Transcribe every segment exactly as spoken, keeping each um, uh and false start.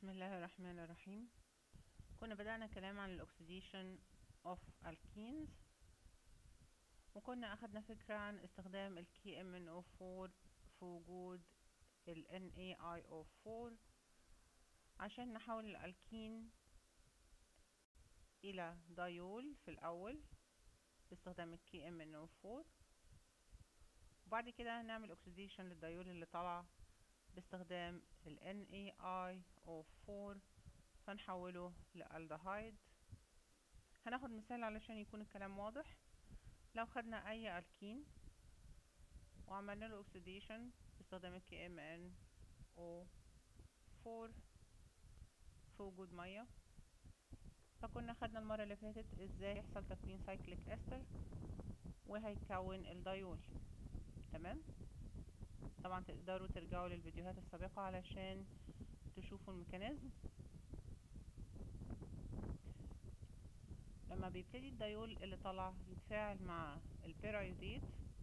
بسم الله الرحمن الرحيم. كنا بدأنا كلام عن الاكسيديشن اوف alkenes، وكنا أخدنا فكرة عن استخدام ال كي إم إن أو فور في وجود ال إن إيه آي أو فور عشان نحول الألكين إلى دايول في الأول باستخدام ال كي إم إن أو فور، وبعد كده نعمل oxidation للدايول اللي طلع باستخدام ال إن إيه آي أو فور فنحوله لألدهايد. هناخد مثال علشان يكون الكلام واضح. لو خدنا أي ألكين وعملنا له oxidation باستخدام ال كي إم إن أو فور في وجود مية، فكنا خدنا المرة اللي فاتت ازاي يحصل تكوين سايكليك استر وهيكون الدايول. تمام، طبعا تقدروا ترجعوا للفيديوهات السابقة علشان تشوفوا الميكانيزم. لما بيبتدي الدايول اللي طلع يتفاعل مع البيرايوديت،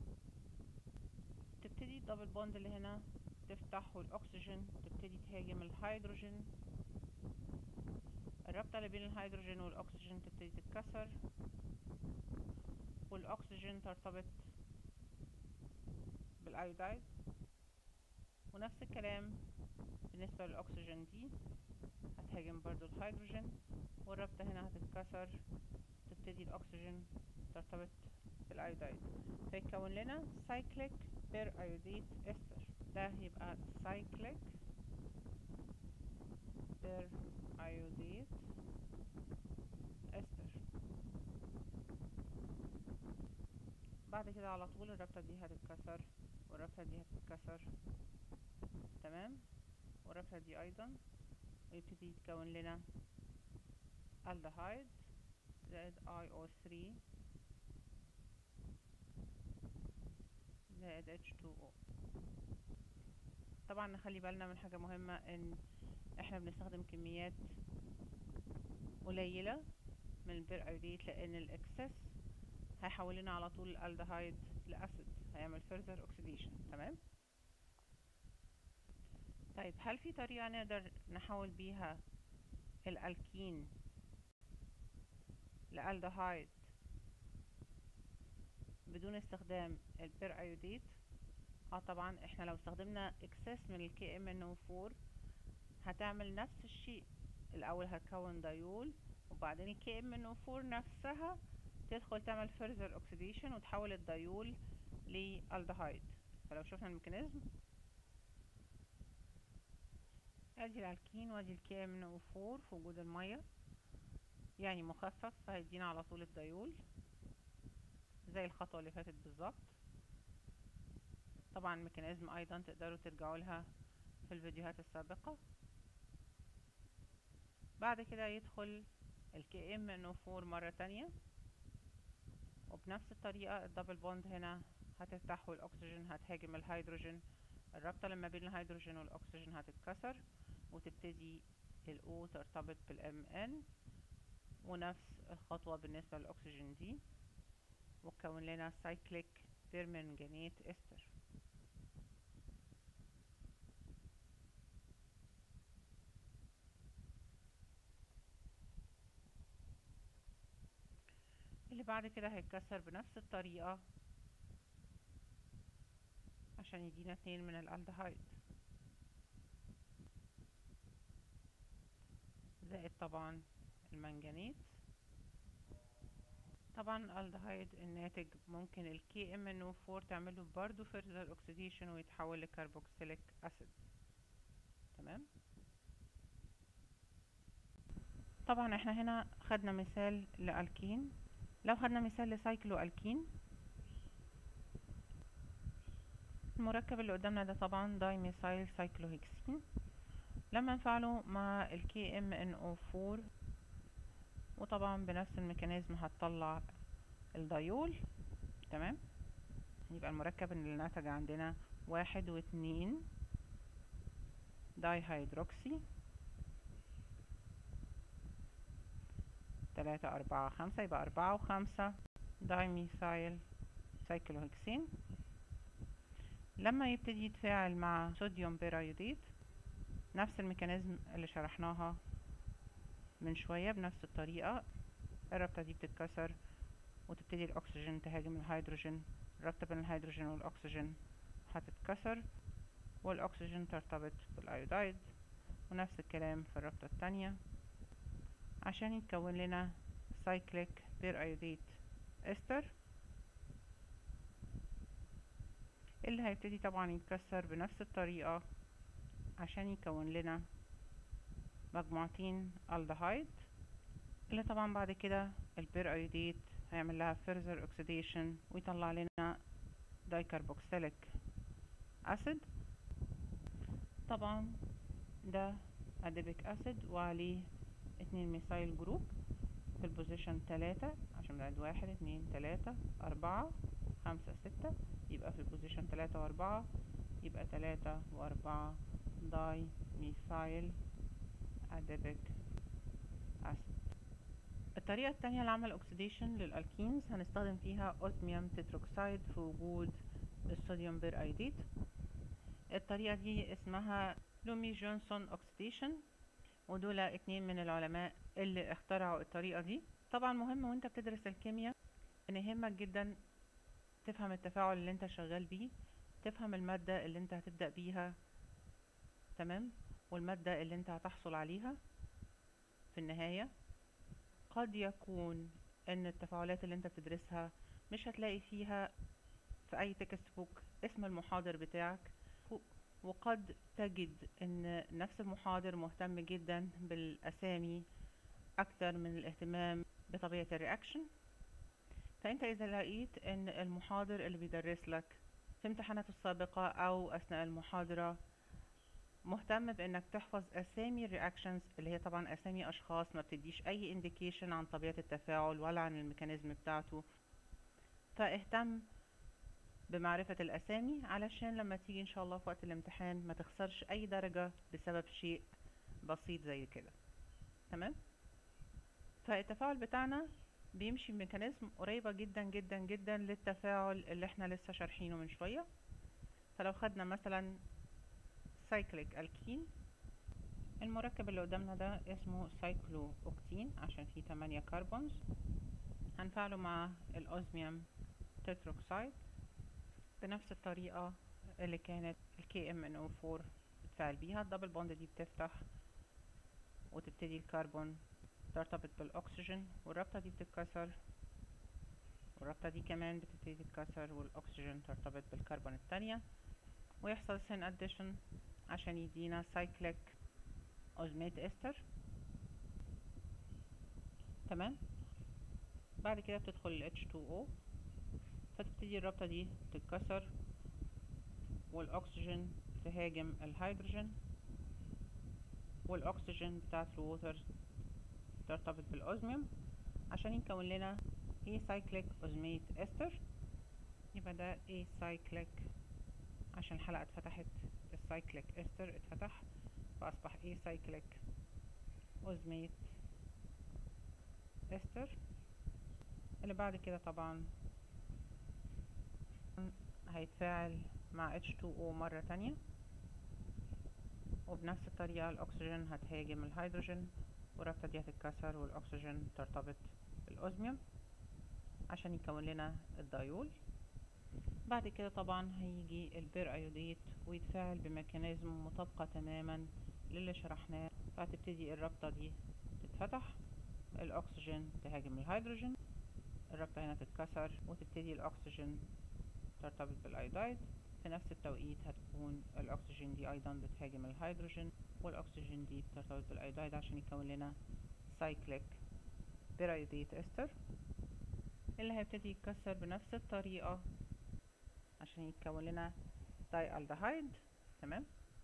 تبتدي الدبل بوند اللي هنا تفتح والاكسجين تبتدي تهاجم الهيدروجين، الرابطة اللي بين الهيدروجين والاكسجين تبتدي تتكسر والاكسجين ترتبط بالايودايد، ونفس الكلام بالنسبة للاكسجين دي هتهاجم برضو الهيدروجين والرابطة هنا هتتكسر، تبتدي الاكسجين ترتبط بالايودايد فيتكون لنا سايكليك بير ايوديت استر. ده يبقى سايكليك بير ايوديت استر. بعد كده على طول الرابطة دي هتتكسر والرابطة دي هتتكسر، تمام، والرابطة دي ايضا، ويبتدي يتكون لنا الدهايد زائد اي او ثري زائد اتش تو او. طبعا نخلي بالنا من حاجة مهمة، ان احنا بنستخدم كميات قليلة من البير ايوديت لان الاكسس هيحول لنا على طول الالدهايد لاسيد، هيعمل further oxidation. تمام، طيب هل في طريقة نقدر نحول بيها الالكين لالدهايد بدون استخدام البير ايوديت؟ اه طبعا، احنا لو استخدمنا اكسس من ال كي إم إن أو فور هتعمل نفس الشيء. الاول هتكون دايول وبعدين ال كي إم إن أو فور نفسها تدخل تعمل further oxidation وتحول الدايول لالدهايد. فلو شفنا الميكانيزم، ادي الالكين وادي ال كي إم إن أو فور في وجود المية، يعني مخفف، فهيدينا على طول الدايول زي الخطوة اللي فاتت بالظبط. طبعا الميكانيزم ايضا تقدروا ترجعوا لها في الفيديوهات السابقة. بعد كده يدخل ال كي إم إن أو فور مرة تانية، وبنفس الطريقة الدبل بوند هنا هتفتح والاكسجين هتهاجم الهيدروجين، الرابطة لما بين الهيدروجين والاكسجين هتتكسر وتبتدي ال O ترتبط بال إم إن، ونفس الخطوة بالنسبة للاكسجين دي، وتكون لنا سايكليك بيرمنجانيت استر. اللي بعد كده هيتكسر بنفس الطريقة عشان يدينا اتنين من الالدهايد، زائد طبعا المنجنيت. طبعا الالدهايد الناتج ممكن ال كي إم إن أو فور تعمله برضو further oxidation ويتحول لكربوكسيليك اسيد. تمام، طبعا احنا هنا خدنا مثال لالكين. لو خدنا مثال لسايكلو الكين، المركب اللي قدامنا ده طبعا داي ميثايل سايكلوهكسين. لما نفعله مع ال كي إم إن أو فور وطبعا بنفس الميكانيزم هتطلع الدايول. تمام، يبقى المركب اللي نتج عندنا واحد واتنين داي هيدروكسي، تلاتة أربعة خمسة، يبقى أربعة وخمسة داي ميثايل سايكلوهكسين. لما يبتدي يتفاعل مع صوديوم بيرايوديت نفس الميكانيزم اللي شرحناها من شوية بنفس الطريقة. الرابطة دي بتتكسر وتبتدي الأكسجين تهاجم الهيدروجين، الرابطة بين الهيدروجين والأكسجين هتتكسر والأكسجين ترتبط بالأيودايد، ونفس الكلام في الرابطة التانية عشان يتكون لنا سايكليك بير أيوديت استر اللي هيبتدي طبعا يتكسر بنفس الطريقة عشان يكون لنا مجموعتين الدهايد، اللي طبعا بعد كده البير أيوديت هيعمل لها further oxidation ويطلع لنا دايكربوكسيليك أسيد. طبعا ده أديبيك أسيد وعليه اتنين ميثايل جروب في البوزيشن تلاتة، عشان بعد واحد اتنين تلاتة أربعة خمسة ستة، يبقى في البوزيشن تلاتة وأربعة، يبقى تلاتة وأربعة داي ميثايل أديبيك أسيد. الطريقة التانية لعمل اوكسيديشن للالكينز هنستخدم فيها اوزميوم تتروكسيد في وجود الصوديوم بير ايوديت. الطريقة دي اسمها لومي جونسون اوكسيديشن، ودول اتنين من العلماء اللي اخترعوا الطريقة دي. طبعا مهم وانت بتدرس الكيمياء ان يهمك جدا تفهم التفاعل اللي انت شغال بيه، تفهم المادة اللي انت هتبدأ بيها، تمام، والمادة اللي انت هتحصل عليها في النهاية. قد يكون ان التفاعلات اللي انت بتدرسها مش هتلاقي فيها في اي تكست بوك اسم المحاضر بتاعك، وقد تجد ان نفس المحاضر مهتم جدا بالاسامي اكتر من الاهتمام بطبيعة الرياكشن. فانت اذا لقيت ان المحاضر اللي بيدرس لك في امتحاناته السابقة او اثناء المحاضرة مهتم بانك تحفظ اسامي الرياكشنز اللي هي طبعا اسامي اشخاص ما بتديش اي انديكيشن عن طبيعة التفاعل ولا عن الميكانيزم بتاعته، فاهتم بمعرفة الاسامي علشان لما تيجي ان شاء الله في وقت الامتحان ما تخسرش اي درجة بسبب شيء بسيط زي كده، تمام. فالتفاعل بتاعنا بيمشي بميكانيزم قريبة جدا جدا جدا للتفاعل اللي احنا لسه شارحينه من شوية. فلو خدنا مثلا سايكليك الكين، المركب اللي قدامنا ده اسمه سايكلو اوكتين عشان فيه تمانية كربونز، هنفعله مع الاوزميوم تتروكسيد بنفس الطريقة اللي كانت الكي ام ان او فور بتفعل بيها. الدبل بوند دي بتفتح وتبتدي الكربون ترتبط بالاكسجين، والرابطة دي بتتكسر، والرابطة دي كمان بتبتدي تتكسر والاكسجين ترتبط بالكربون التانية، ويحصل سين اديشن عشان يدينا سايكليك اوزميت استر، تمام. بعد كده بتدخل ال اتش تو او فتبتدي الرابطة دي تتكسر والاكسجين تهاجم الهيدروجين، والاكسجين بتاعت الووتر ترتبط بالاوزميوم عشان يكون لنا ايسايكليك اوزميت استر. يبقى ده ايسايكليك عشان الحلقة اتفتحت، السايكليك استر اتفتح فاصبح ايسايكليك اوزميت استر. اللي بعد كده طبعا هيتفاعل مع اتش تو او مرة تانية، وبنفس الطريقة الأكسجين هتهاجم الهيدروجين والرابطة دي هتتكسر والأكسجين ترتبط بالأوزميوم عشان يكون لنا الدايول. بعد كده طبعا هيجي البير أيوديت ويتفاعل بميكانيزم مطابقة تماما للي شرحناه، فهتبتدي الرابطة دي تتفتح، الأكسجين تهاجم الهيدروجين، الرابطة هنا تتكسر وتبتدي الأكسجين ترتبط بالأيودايد. في نفس التوقيت هتكون الأكسجين دي أيضا بتهاجم الهيدروجين والأكسجين دي بترتبط بالأيودايد عشان يكون لنا سايكليك بيرايوديت استر اللي هيبتدي يتكسر بنفس الطريقة عشان يتكون لنا داي الدهايد، تمام.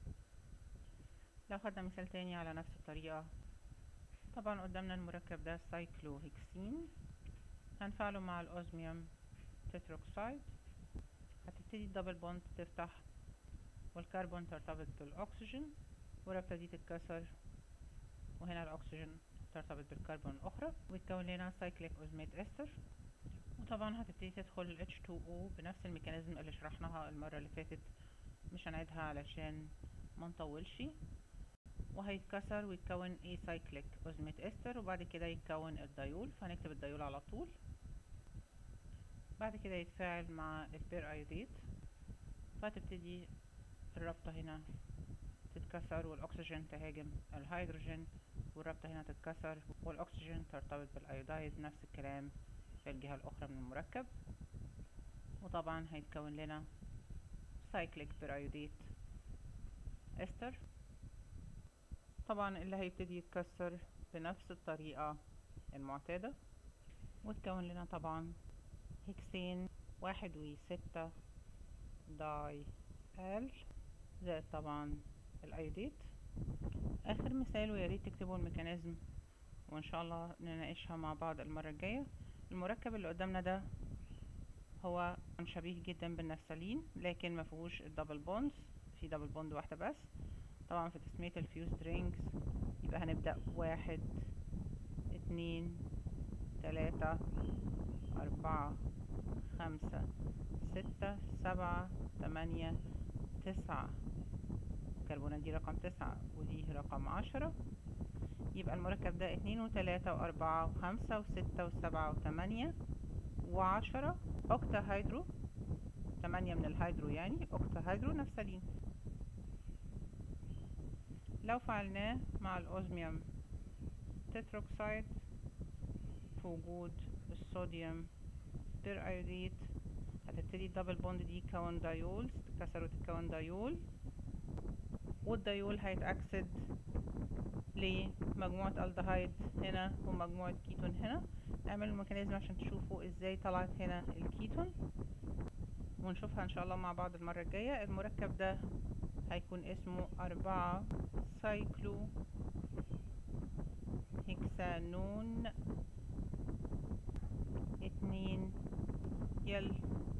لو خدنا مثال تاني على نفس الطريقة، طبعا قدامنا المركب ده سايكلو هيكسين، هنفعله مع الأوزميوم تتروكسيد، هتبتدي الدبل بوند تفتح والكربون ترتبط بالأكسجين والرابطة دي تتكسر، وهنا الأكسجين ترتبط بالكربون الأخرى ويتكون لنا سايكليك أوزميت استر. وطبعا هتبتدي تدخل ال اتش تو او بنفس الميكانيزم اللي شرحناها المرة اللي فاتت، مش هنعيدها علشان ما نطولش. وهيتكسر ويتكون اي سايكليك اوزميت استر، وبعد كده يتكون الدايول. فهنكتب الدايول على طول. بعد كده يتفاعل مع البير ايوديت، فتبتدي الرابطة هنا تتكسر والاكسجين تهاجم الهيدروجين، والرابطة هنا تتكسر والاكسجين ترتبط بالايودايد. نفس الكلام في الجهة الاخرى من المركب. وطبعا هيتكون لنا سايكليك بيرايوديت استر. طبعا اللي هيبتدي يتكسر بنفس الطريقة المعتادة، وتكون لنا طبعا هكسين واحد وستة داي ال زائد طبعا الايوديت. اخر مثال، وياريت تكتبوا الميكانيزم وان شاء الله نناقشها مع بعض المرة الجاية. المركب اللي قدامنا ده هو شبيه جدا بالنفسلين، لكن ما فيهوش الدبل بوندز، في دبل بوند واحدة بس. طبعا في تسمية الفيوزد رينجز يبقى هنبدأ واحد اتنين تلاتة أربعة خمسة ستة سبعة تمانية تسعة. الكربونات دي رقم تسعة ودي رقم عشرة. يبقى المركب ده اتنين وتلاتة وأربعة وخمسة وستة وسبعة وتمانية وعشرة أوكتا هيدرو، تمانية من الهيدرو يعني أوكتا هيدرو نفسلين. لو فعلناه مع الأوزميوم تتروكسيد في وجود الصوديوم بير ايوديت، هتبتدي الدبل بوند دي تكون دايول، تتكسر وتتكون دايول، والدايول هيتأكسد لمجموعة الدهايد هنا ومجموعة كيتون هنا. اعملوا الميكانيزم عشان تشوفوا ازاي طلعت هنا الكيتون، ونشوفها ان شاء الله مع بعض المرة الجاية. المركب ده هيكون اسمه أربعة سايكلو هكسانون اتنين يل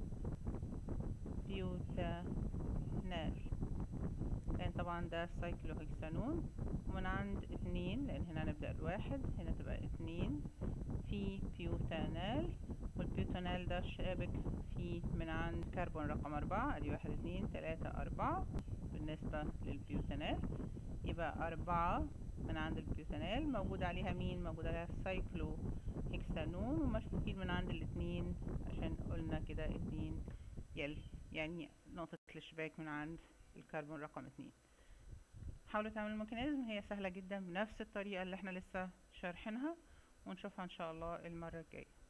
بيوتانال، لان طبعا ده سايكلو هكسانون. ومن عند اتنين، لان هنا هنبدأ الواحد، هنا تبقى اتنين في بيوتانال، والبيوتانال ده شابك في من عند كربون رقم أربعة. ادي واحد اتنين تلاتة أربعة بالنسبة للبيوتانال. يبقى أربعة من عند البيوتانال موجود عليها مين؟ موجود عليها سايكلو هكسانون، ومشبوكين من عند الاتنين عشان قلنا كده اتنين يل، يعني نقطة الاشتباك من عند الكربون رقم اتنين. حاولوا تعملوا الميكانيزم، هي سهلة جدا بنفس الطريقة اللي احنا لسه شارحينها، ونشوفها ان شاء الله المرة الجاية.